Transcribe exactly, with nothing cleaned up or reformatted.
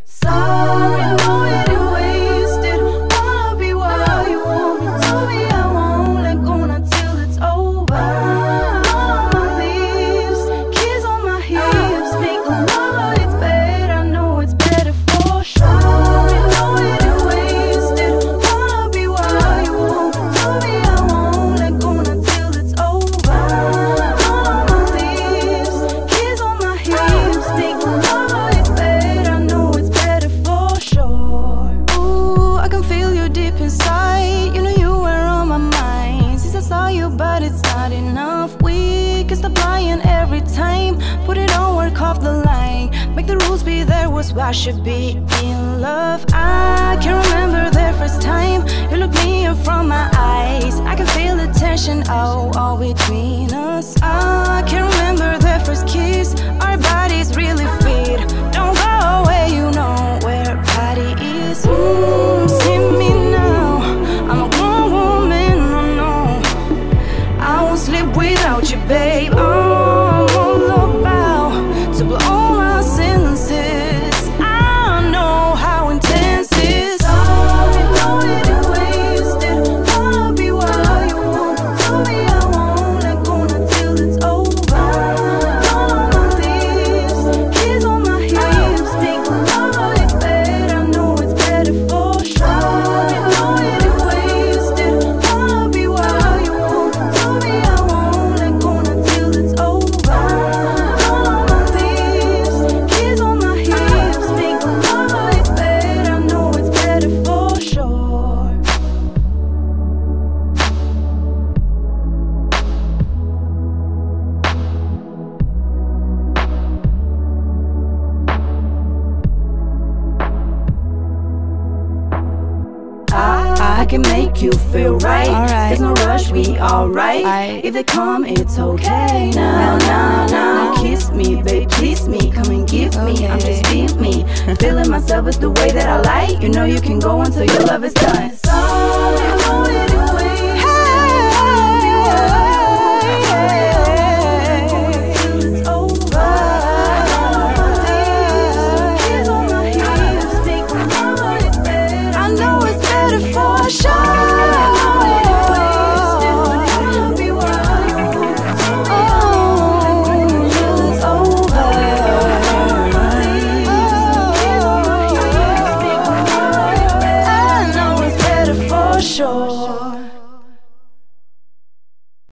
Sorry, I know it ain't wasted. Wanna be what you want me to be. I won't let go until it's over. Blood on my lips, kiss on my hips, make love, but it's better. I know it's better for sure. Sorry, I know it ain't wasted. Wanna be what you want me to be. I won't let go until it's over. Blood on my lips, kiss on my hips, make love, but it's better. I know it's better for sure. Ooh, I can feel you deep inside. You know you were on my mind since I saw you, but it's not enough. We can stop lying every time. Put it on, work off the line. Make the rules be there was why I should be in love. I can remember the first time you looked me in from my eyes. I can feel the tension, oh, all between us. I can remember the first kiss. Our bodies really fit. Don't go away, you know where party is. Mm, see me now, I'm a grown woman, I know. I won't sleep without you, babe. I'm all about to blow my senses. I know how intense it is. Sorry, know it ain't wasted. Wanna be what you want to be. I won't let go until it's over. Blood on my lips, kiss on my hips, make love, but it's better. I know it's better for sure. Sorry, know it ain't wasted. Wanna be what you want to be. I won't let go until it's over. Blood on my lips, kiss on my hips, make love, but it's better. I know it's better for sure. I, I can make you feel right. Alright. There's no rush, we alright. Aight. If they come, it's okay. Now, now, now, kiss me, babe, please me. Come and give me, I'm just being me. Feeling myself is the way that I like. You know you can go until your love is done.